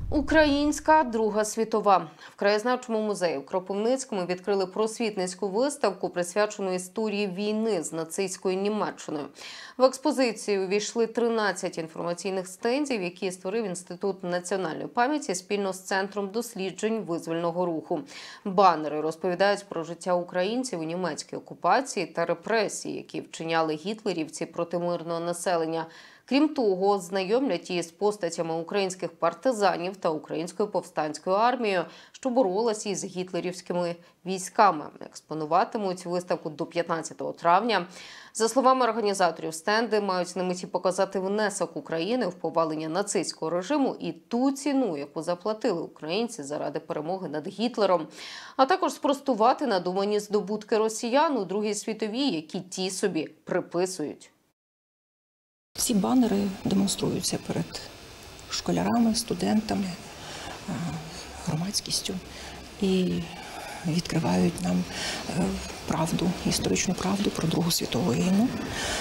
Українська Друга світова. В краєзнавчому музеї в Кропивницькому відкрили просвітницьку виставку, присвячену історії війни з нацистською Німеччиною. В експозицію увійшли 13 інформаційних стендів, які створив Інститут національної пам'яті спільно з Центром досліджень визвольного руху. Банери розповідають про життя українців у німецькій окупації та репресії, які вчиняли гітлерівці проти мирного населення. Крім того, знайомлять її з постатями українських партизанів та українською повстанською армією, що боролася із гітлерівськими військами. Експонуватимуть виставку до 15 травня. За словами організаторів, стенди мають на меті показати внесок України в повалення нацистського режиму і ту ціну, яку заплатили українці заради перемоги над Гітлером, а також спростувати надумані здобутки росіян у Другій світовій, які ті собі приписують. Ці банери демонструються перед школярами, студентами, громадськістю і відкривають нам правду, історичну правду про Другу світову війну,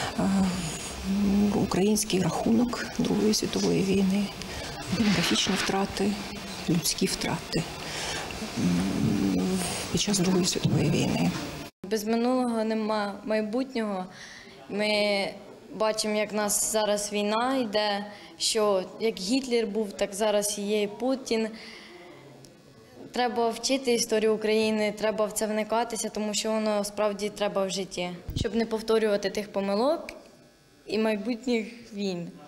український рахунок Другої світової війни, демографічні втрати, людські втрати під час Другої світової війни. Без минулого нема майбутнього. Ми бачимо, як в нас зараз війна йде, що як Гітлер був, так зараз і є і Путін. Треба вчити історію України, треба в це вникатися, тому що воно справді треба в житті, щоб не повторювати тих помилок і майбутніх війн.